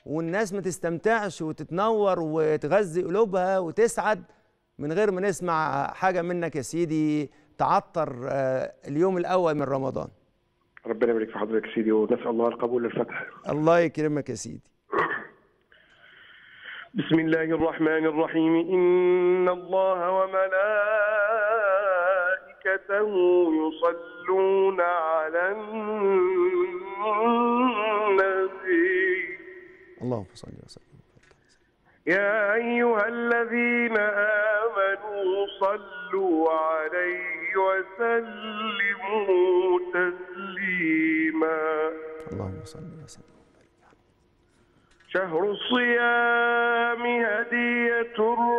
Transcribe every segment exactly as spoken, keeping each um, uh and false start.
والناس ما تستمتعش وتتنور وتغذي قلوبها وتسعد من غير ما نسمع حاجة منك يا سيدي تعطر اليوم الأول من رمضان. ربنا يبارك في حضرتك يا سيدي، ونسأل الله القبول للفتح. الله يكرمك يا سيدي. بسم الله الرحمن الرحيم. إن الله وملائكته يصلون على النبي. اللهم صل وسلم. يا أيها الذين آمنوا صلوا عليه وسلموا تسليما. اللهم صل وسلم. شهر الصيام هدية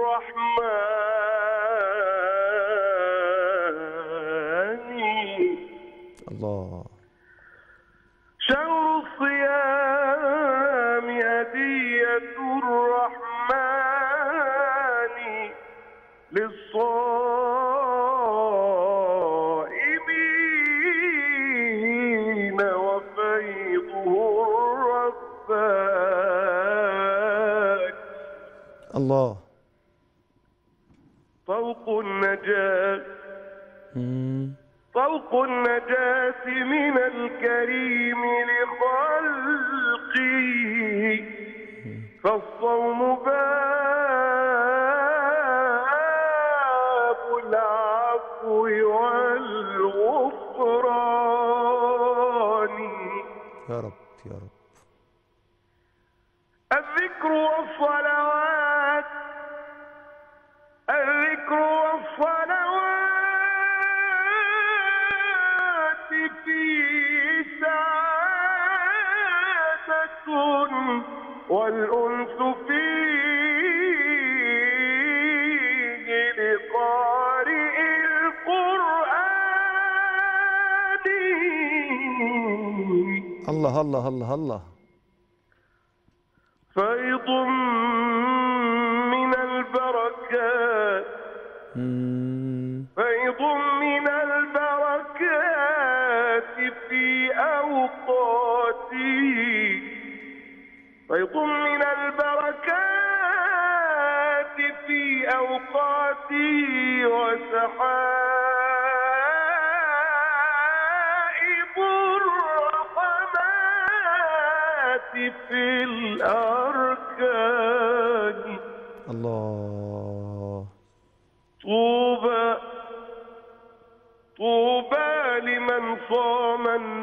الرحمن. الله. شهر الصيام هدية الرحمن للصائمين وفيضه الرباني. الله. طوق النجاة مم. طوق النجاة من الكريم لخلقه، فالصوم باب العفو والغفران. يا رب يا رب. الذكر والصلوات الذكر والصلوات فيه سعادة والأنس فيه لقارئ القرآن. الله الله الله الله. فيض من البركات فيض من البركات في أوقاته فيض من البركات في أوقاته وسحائب الرحمات في الأركان. الله. طوبى طوبى لمن صام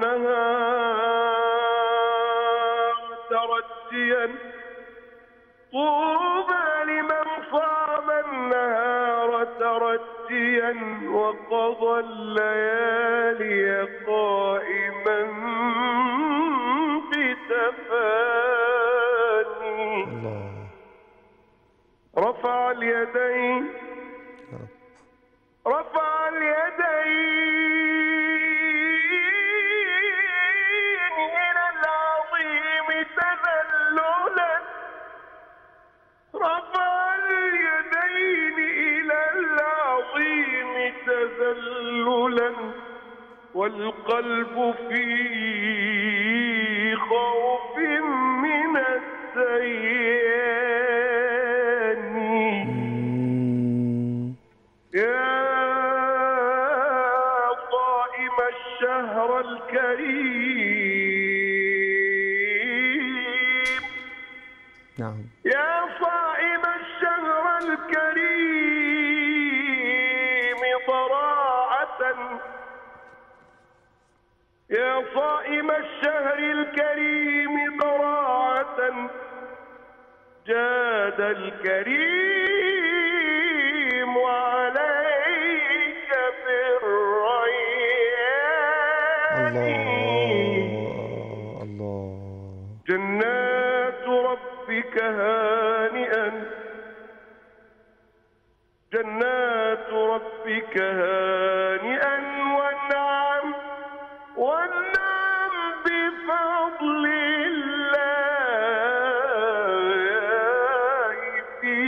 النهار ترجيا طوبى لمن صام النهار ترجيا وقضى الليالي قائما بتفاني. الله. رفع اليدين يا رب. رفع اليدين إلى العظيم تذللا رفع اليدين إلى العظيم تذللا والقلب في خوف من السيان. يا صائم الشهر الكريم. نعم. يا صائم الشهر الكريم ضراعة يا صائم الشهر الكريم ضراعة جاد الكريم وعليك بالريان. الله الله. جنات ربك هانئا جنات ربك هانئا والنعم والنعم بفضل الله في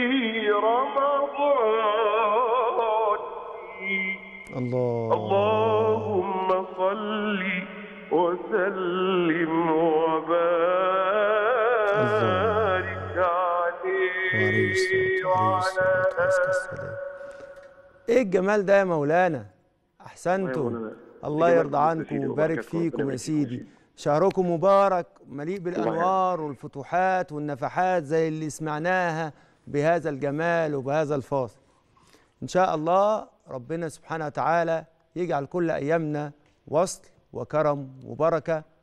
رمضان. الله. اللهم صل وسلم وبارك وعليه الصلاة وعليه الصلاة وأزكى السلام. إيه الجمال ده يا مولانا؟ أحسنتم. الله يرضى عنكم ويبارك فيكم يا سيدي. شهركم مبارك مليء بالأنوار والفتوحات والنفحات زي اللي سمعناها بهذا الجمال وبهذا الفاصل. إن شاء الله ربنا سبحانه وتعالى يجعل كل أيامنا وصل وكرم وبركة